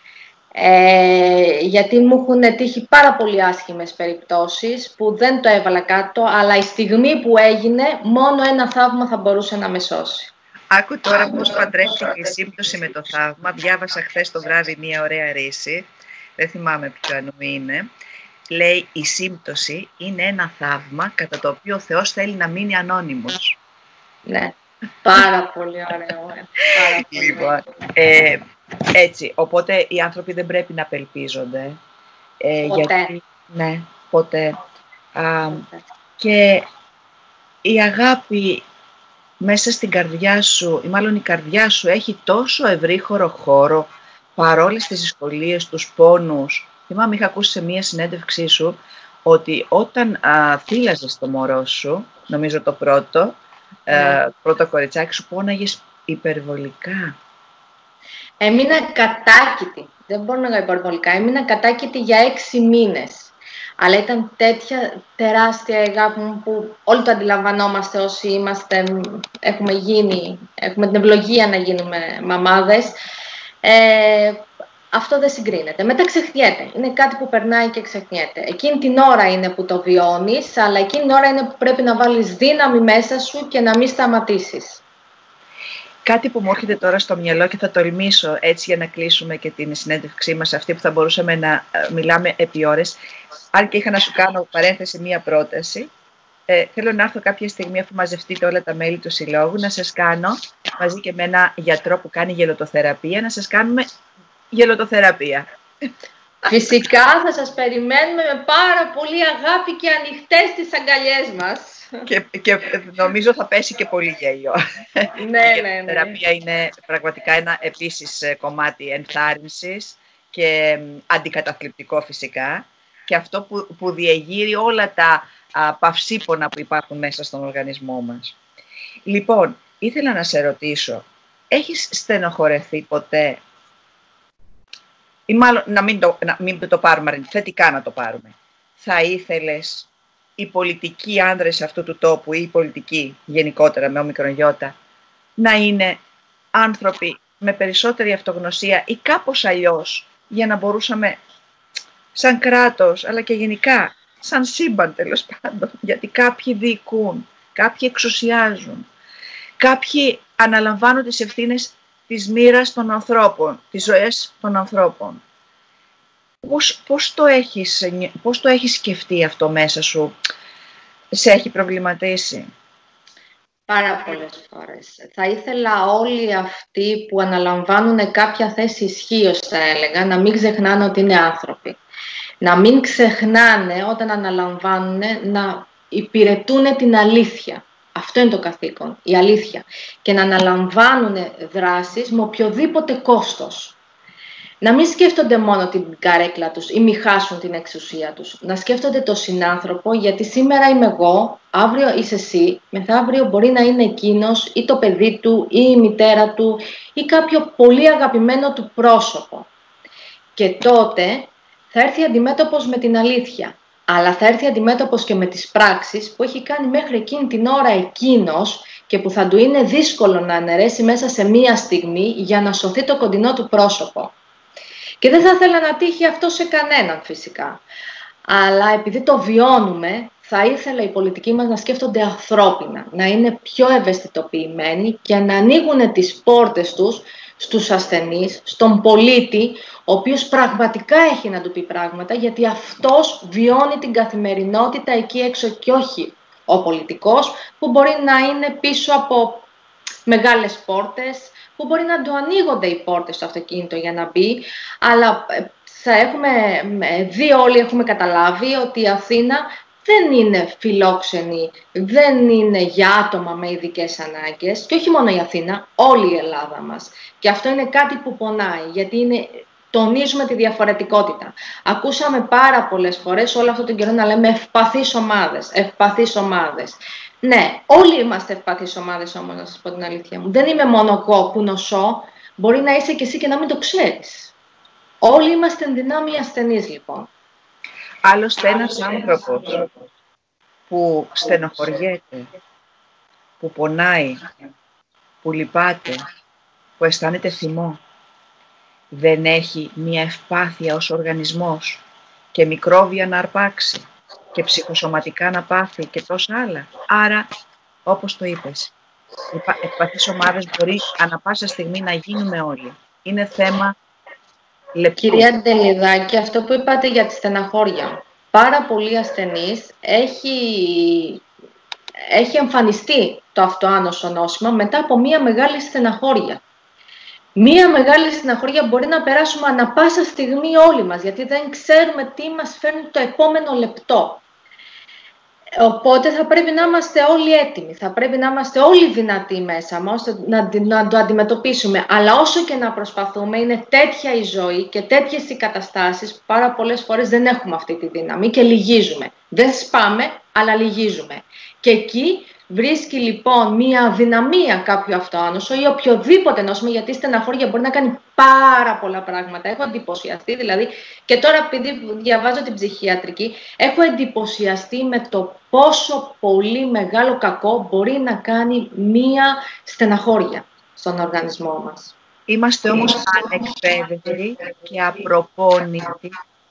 S2: Ε, γιατί μου έχουν τύχει πάρα πολύ άσχημες περιπτώσεις που δεν το έβαλα κάτω, αλλά η στιγμή που έγινε μόνο ένα θαύμα θα μπορούσε να με σώσει.
S1: Άκου τώρα πώς παντρεύτηκε η σύμπτωση με το θαύμα. Διάβασα χθες το βράδυ μία ωραία ρίση, δεν θυμάμαι ποιο είναι. Λέει, η σύμπτωση είναι ένα θαύμα κατά το οποίο ο Θεός θέλει να μείνει ανώνυμος.
S2: Ναι, πάρα πολύ ωραίο. Πάρα πολύ.
S1: Λοιπόν, ε, έτσι, οπότε οι άνθρωποι δεν πρέπει να απελπίζονται. Ε,
S2: Ποτέ.
S1: Γιατί, ναι, ποτέ. Α, και η αγάπη μέσα στην καρδιά σου, ή μάλλον η καρδιά σου έχει τόσο ευρύχωρο χώρο, παρόλες τις δυσκολίες, τους πόνους. Θυμάμαι, είχα ακούσει σε μία συνέντευξή σου ότι όταν α, θύλαζες το μωρό σου, νομίζω το πρώτο,
S2: Ναι.
S1: α, πρώτο κοριτσάκι σου, πόναγες υπερβολικά.
S2: Έμεινα κατάκητη, δεν μπορώ να πω υπερβολικά, έμεινα κατάκητη για έξι μήνες. Αλλά ήταν τέτοια τεράστια αγάπη μου που όλοι το αντιλαμβανόμαστε όσοι είμαστε, έχουμε γίνει, έχουμε την ευλογία να γίνουμε μαμάδες. Ε, αυτό δεν συγκρίνεται. Μετά ξεχνιέται. Είναι κάτι που περνάει και ξεχνιέται. Εκείνη την ώρα είναι που το βιώνεις, αλλά εκείνη την ώρα είναι που πρέπει να βάλεις δύναμη μέσα σου και να μην σταματήσεις.
S1: Κάτι που μου έρχεται τώρα στο μυαλό και θα τολμήσω έτσι για να κλείσουμε και την συνέντευξή μας, αυτή που θα μπορούσαμε να μιλάμε επί ώρες. Αν και είχα να σου κάνω παρένθεση μία πρόταση, ε, θέλω να έρθω κάποια στιγμή αφού μαζευτείτε όλα τα μέλη του συλλόγου, να σας κάνω, μαζί και με ένα γιατρό που κάνει γελοτοθεραπεία, να σας κάνουμε γελοτοθεραπεία.
S2: Φυσικά θα σας περιμένουμε με πάρα πολύ αγάπη και ανοιχτές τις αγκαλιές μας.
S1: Και, και νομίζω θα πέσει και πολύ γέλιο.
S2: Ναι,
S1: Η
S2: ναι, ναι.
S1: θεραπεία είναι πραγματικά ένα επίσης κομμάτι ενθάρρυνσης και αντικαταθλιπτικό φυσικά. Και αυτό που, που διεγείρει όλα τα α, παυσίπονα που υπάρχουν μέσα στον οργανισμό μας. Λοιπόν, ήθελα να σε ρωτήσω, έχεις στενοχωρεθεί ποτέ, ή μάλλον να μην το, να μην το πάρουμε θετικά, να το πάρουμε. Θα ήθελες οι πολιτικοί άνδρες αυτού του τόπου ή οι πολιτικοί γενικότερα με όμικρον γιώτα να είναι άνθρωποι με περισσότερη αυτογνωσία ή κάπως αλλιώς, για να μπορούσαμε σαν κράτος, αλλά και γενικά σαν σύμπαν τέλος πάντων, γιατί κάποιοι διοικούν, κάποιοι εξουσιάζουν, κάποιοι αναλαμβάνουν τις ευθύνες της μοίρας των ανθρώπων, τις ζωές των ανθρώπων. Πώς, πώς, το έχεις, πώς το έχεις σκεφτεί αυτό μέσα σου, σε έχει προβληματίσει?
S2: Πάρα πολλές φορές. Θα ήθελα όλοι αυτοί που αναλαμβάνουν κάποια θέση ισχύως, θα έλεγα, να μην ξεχνάνε ότι είναι άνθρωποι. Να μην ξεχνάνε όταν αναλαμβάνουν να υπηρετούν την αλήθεια. Αυτό είναι το καθήκον, η αλήθεια. Και να αναλαμβάνουν δράσεις με οποιοδήποτε κόστος. Να μην σκέφτονται μόνο την καρέκλα τους ή μη χάσουν την εξουσία τους. Να σκέφτονται τον συνάνθρωπο, γιατί σήμερα είμαι εγώ, αύριο είσαι εσύ, μεθαύριο μπορεί να είναι εκείνος ή το παιδί του ή η μητέρα του ή κάποιο πολύ αγαπημένο του πρόσωπο. Και τότε θα έρθει αντιμέτωπος με την αλήθεια, αλλά θα έρθει αντιμέτωπος και με τις πράξεις που έχει κάνει μέχρι εκείνη την ώρα εκείνος και που θα του είναι δύσκολο να αναιρέσει μέσα σε μία στιγμή για να σωθεί το κοντινό του πρόσωπο. Και δεν θα ήθελα να τύχει αυτό σε κανέναν φυσικά. Αλλά επειδή το βιώνουμε, θα ήθελα οι πολιτικοί μας να σκέφτονται ανθρώπινα, να είναι πιο ευαισθητοποιημένοι και να ανοίγουν τις πόρτες τους στους ασθενείς, στον πολίτη, ο οποίος πραγματικά έχει να του πει πράγματα, γιατί αυτός βιώνει την καθημερινότητα εκεί έξω και όχι ο πολιτικός, που μπορεί να είναι πίσω από μεγάλες πόρτες, που μπορεί να του ανοίγονται οι πόρτες στο αυτοκίνητο για να μπει, αλλά θα έχουμε δει, όλοι έχουμε καταλάβει ότι η Αθήνα δεν είναι φιλόξενη, δεν είναι για άτομα με ειδικές ανάγκες, και όχι μόνο η Αθήνα, όλη η Ελλάδα μας. Και αυτό είναι κάτι που πονάει, γιατί είναι, τονίζουμε τη διαφορετικότητα. Ακούσαμε πάρα πολλές φορές όλο αυτό τον καιρό να λέμε ευπαθείς ομάδες, ευπαθείς ομάδες. Ναι, όλοι είμαστε ευπαθείς ομάδες όμως, να σας πω την αλήθεια μου. Δεν είμαι μόνο εγώ που νοσώ, μπορεί να είσαι και εσύ και να μην το ξέρεις. Όλοι είμαστε εν δυνάμει ασθενείς, λοιπόν.
S1: Άλλωστε ένας άνθρωπος που στενοχωριέται, που πονάει, που λυπάται, που αισθάνεται θυμό, δεν έχει μία ευπάθεια ως οργανισμός και μικρόβια να αρπάξει και ψυχοσωματικά να πάθει και τόσα άλλα. Άρα, όπως το είπες, ευπαθείς ομάδες μπορεί ανά πάσα στιγμή να γίνουμε όλοι. Είναι θέμα λεπτού.
S2: Κυρία Ντελιδάκη, αυτό που είπατε για τη στεναχώρια, πάρα πολύ ασθενής έχει, έχει εμφανιστεί το αυτοάνωσο νόσημα μετά από μία μεγάλη στεναχώρια. Μία μεγάλη στεναχώρια μπορεί να περάσουμε ανα πάσα στιγμή όλοι μας, γιατί δεν ξέρουμε τι μας φέρνει το επόμενο λεπτό. Οπότε θα πρέπει να είμαστε όλοι έτοιμοι, θα πρέπει να είμαστε όλοι δυνατοί μέσα μας, να, να το αντιμετωπίσουμε. Αλλά όσο και να προσπαθούμε, είναι τέτοια η ζωή και τέτοιες οι καταστάσεις που πάρα πολλές φορές δεν έχουμε αυτή τη δύναμη και λυγίζουμε. Δεν σπάμε, αλλά λυγίζουμε. Και εκεί βρίσκει λοιπόν μία αδυναμία κάποιο αυτοάνωσο ή οποιοδήποτε νόσημα, γιατί η στεναχώρια μπορεί να κάνει πάρα πολλά πράγματα. Έχω εντυπωσιαστεί δηλαδή, και τώρα επειδή διαβάζω την ψυχιατρική, έχω εντυπωσιαστεί με το πόσο πολύ μεγάλο κακό μπορεί να κάνει μία στεναχώρια στον οργανισμό μας.
S1: Είμαστε όμως ανεκπαίδευτοι και απροπόνητοι.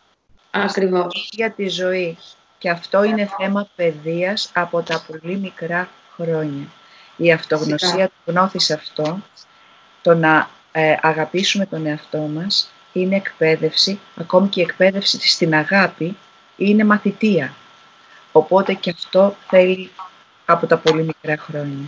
S2: Ακριβώς.
S1: Για τη ζωή. Και αυτό είναι θέμα παιδείας από τα πολύ μικρά χρόνια. Η αυτογνωσία του γνώθει αυτό, το να ε, αγαπήσουμε τον εαυτό μας, είναι εκπαίδευση, ακόμη και η εκπαίδευση στην αγάπη είναι μαθητεία. Οπότε και αυτό θέλει από τα πολύ μικρά χρόνια.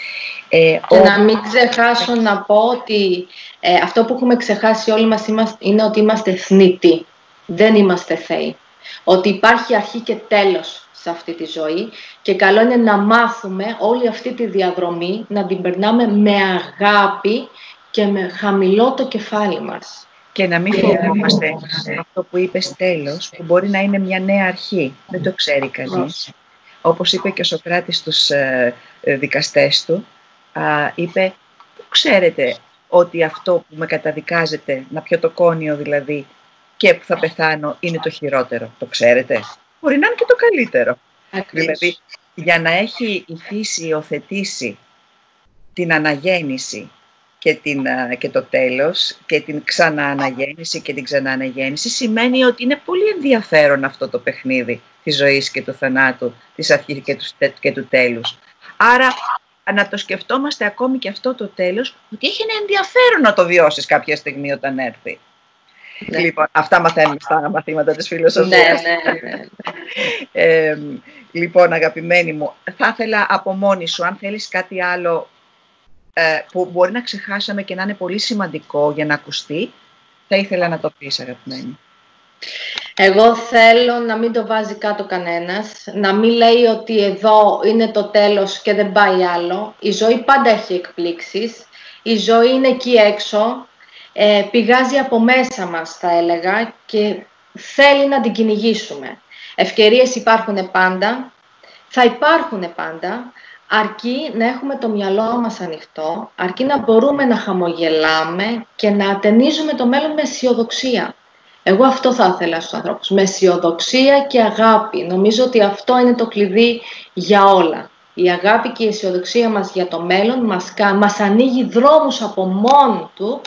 S2: Ε, και ο... να μην ξεχάσω να πω ότι ε, αυτό που έχουμε ξεχάσει όλοι μας είμαστε, είναι ότι είμαστε θνητοί, δεν είμαστε θεοί. Ότι υπάρχει αρχή και τέλος σε αυτή τη ζωή και καλό είναι να μάθουμε όλη αυτή τη διαδρομή να την περνάμε με αγάπη και με χαμηλό το κεφάλι μας.
S1: Και να μην φοβόμαστε αυτό που είπες τέλος, που μπορεί να είναι μια νέα αρχή, δεν το ξέρει κανείς. Όπως είπε και ο Σωκράτης στους ε, δικαστές του, α, είπε, πού ξέρετε ότι αυτό που με καταδικάζετε, να πιω το κόνιο δηλαδή, και που θα πεθάνω είναι το χειρότερο. Το ξέρετε. Μπορεί να είναι και το καλύτερο. Ακριβώς. Δηλαδή, για να έχει η φύση υιοθετήσει την αναγέννηση και, την, και το τέλος και την ξανααναγέννηση και την ξανααναγέννηση, σημαίνει ότι είναι πολύ ενδιαφέρον αυτό το παιχνίδι της ζωής και του θανάτου, της αρχής και του, και του τέλους. Άρα, να το σκεφτόμαστε ακόμη και αυτό το τέλος, ότι έχει ένα ενδιαφέρον να το βιώσεις κάποια στιγμή όταν έρθει. Ναι. Λοιπόν, αυτά μαθαίνουμε στα μαθήματα της φιλοσοφίας.
S2: Ναι, ναι, ναι.
S1: ε, λοιπόν, αγαπημένη μου, θα ήθελα από μόνη σου, αν θέλεις κάτι άλλο ε, που μπορεί να ξεχάσαμε και να είναι πολύ σημαντικό για να ακουστεί, θα ήθελα να το πεις, αγαπημένη.
S2: Εγώ θέλω να μην το βάζει κάτω κανένας, να μην λέει ότι εδώ είναι το τέλος και δεν πάει άλλο. Η ζωή πάντα έχει εκπλήξεις, η ζωή είναι εκεί έξω. Ε, πηγάζει από μέσα μας, θα έλεγα, και θέλει να την κυνηγήσουμε. Ευκαιρίες υπάρχουν πάντα, θα υπάρχουν πάντα, αρκεί να έχουμε το μυαλό μας ανοιχτό, αρκεί να μπορούμε να χαμογελάμε και να ατενίζουμε το μέλλον με αισιοδοξία. Εγώ αυτό θα ήθελα στους ανθρώπους, με αισιοδοξία και αγάπη. Νομίζω ότι αυτό είναι το κλειδί για όλα. Η αγάπη και η αισιοδοξία μας για το μέλλον μας, μας ανοίγει δρόμους από μόνο του,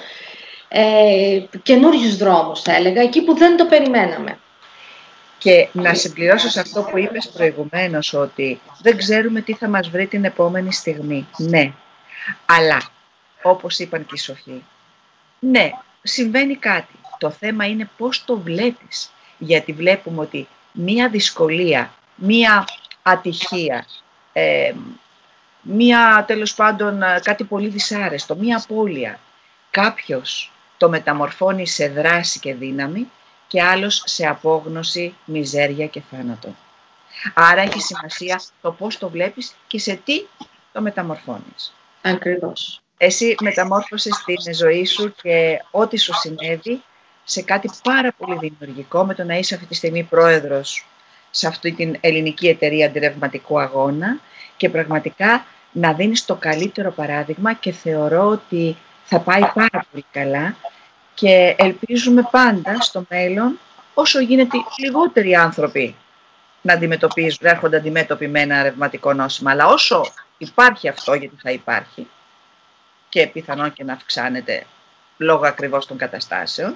S2: Ε, καινούριους δρόμους θα έλεγα, εκεί που δεν το περιμέναμε.
S1: Και να συμπληρώσω σε αυτό που είπες προηγουμένως, ότι δεν ξέρουμε τι θα μας βρει την επόμενη στιγμή. Ναι, αλλά όπως είπαν και οι σοφοί, ναι, συμβαίνει κάτι. Το θέμα είναι πώς το βλέπεις. Γιατί βλέπουμε ότι μία δυσκολία, μία ατυχία, ε, μία τέλος πάντων κάτι πολύ δυσάρεστο, μία απώλεια. Κάποιος το μεταμορφώνει σε δράση και δύναμη και άλλος σε απόγνωση, μιζέρια και θάνατο. Άρα έχει σημασία το πώς το βλέπεις και σε τι το μεταμορφώνεις.
S2: Ακριβώς.
S1: Εσύ μεταμόρφωσες την ζωή σου και ό,τι σου συνέβη σε κάτι πάρα πολύ δημιουργικό, με το να είσαι αυτή τη στιγμή πρόεδρος σε αυτή την ελληνική εταιρεία αντιρρευματικού αγώνα και πραγματικά να δίνεις το καλύτερο παράδειγμα, και θεωρώ ότι θα πάει πάρα πολύ καλά και ελπίζουμε πάντα στο μέλλον όσο γίνεται λιγότεροι άνθρωποι να αντιμετωπίζουν, να έρχονται αντιμέτωποι με ένα ρευματικό νόσημα. Αλλά όσο υπάρχει αυτό, γιατί θα υπάρχει και πιθανόν και να αυξάνεται λόγω ακριβώς των καταστάσεων,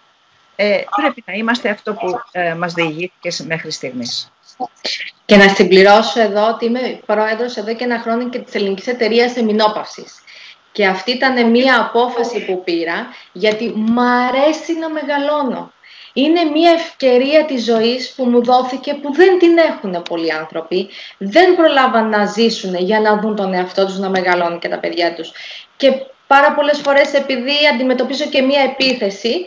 S1: ε, πρέπει να είμαστε αυτό που ε, μας διηγήθηκε μέχρι στιγμής.
S2: Και να συμπληρώσω εδώ ότι είμαι πρόεδρος εδώ και ένα χρόνο και της Ελληνικής Εταιρείας Εμεινόπαυσης. Και αυτή ήταν μία απόφαση που πήρα, γιατί μ' αρέσει να μεγαλώνω. Είναι μία ευκαιρία της ζωής που μου δόθηκε, που δεν την έχουν πολλοί άνθρωποι. Δεν προλάβαν να ζήσουν για να δουν τον εαυτό τους να μεγαλώνουν και τα παιδιά τους. Και πάρα πολλές φορές, επειδή αντιμετωπίζω και μία επίθεση,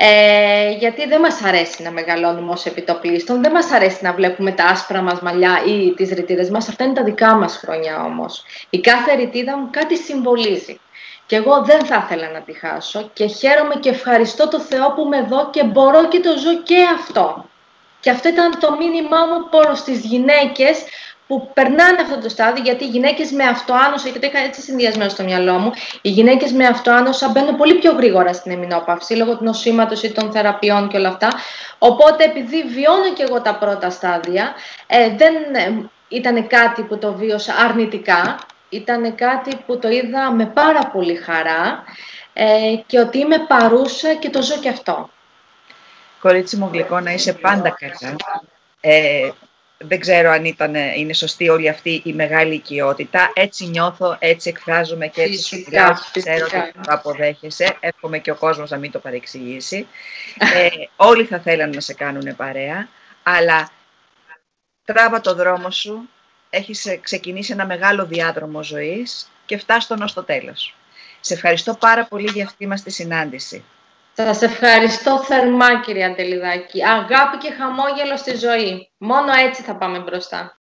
S2: ε, γιατί δεν μας αρέσει να μεγαλώνουμε ως επιτοπλίστων, δεν μας αρέσει να βλέπουμε τα άσπρα μας μαλλιά ή τις ρητίδες μας. Αυτά είναι τα δικά μας χρόνια όμως. Η κάθε ρητίδα μου κάτι συμβολίζει. Και εγώ δεν θα ήθελα να τη χάσω και χαίρομαι και ευχαριστώ το Θεό που είμαι εδώ και μπορώ και το ζω και αυτό. Και αυτό ήταν το μήνυμά μου προς τις γυναίκες που περνάνε αυτό το στάδιο, γιατί οι γυναίκες με αυτοάνωσα, και το είχα έτσι συνδυασμένο στο μυαλό μου, οι γυναίκες με αυτοάνωσα μπαίνουν πολύ πιο γρήγορα στην εμεινόπαυση, λόγω του νοσήματος ή των θεραπείων και όλα αυτά. Οπότε, επειδή βιώνω και εγώ τα πρώτα στάδια, ε, δεν ε, ήταν κάτι που το βίωσα αρνητικά. Ήταν κάτι που το είδα με πάρα πολύ χαρά ε, και ότι είμαι παρούσα και το ζω και αυτό.
S1: Κορίτσι μου γλυκό, να είσαι πάντα καλά. Ε, δεν ξέρω αν ήταν, είναι σωστή όλη αυτή η μεγάλη οικειότητα. Έτσι νιώθω, έτσι εκφράζομαι και έτσι σου μιλάω. Ξέρω ότι το αποδέχεσαι. Εύχομαι και ο κόσμος να μην το παρεξηγήσει. Ε, όλοι θα θέλανε να σε κάνουν παρέα, αλλά τράβα το δρόμο σου. Έχεις ξεκινήσει ένα μεγάλο διάδρομο ζωής και φτάσ' τον ως το τέλος. Σε ευχαριστώ πάρα πολύ για αυτή μας τη συνάντηση.
S2: Σας ευχαριστώ θερμά, κυρία Αντελιδάκη. Αγάπη και χαμόγελο στη ζωή. Μόνο έτσι θα πάμε μπροστά.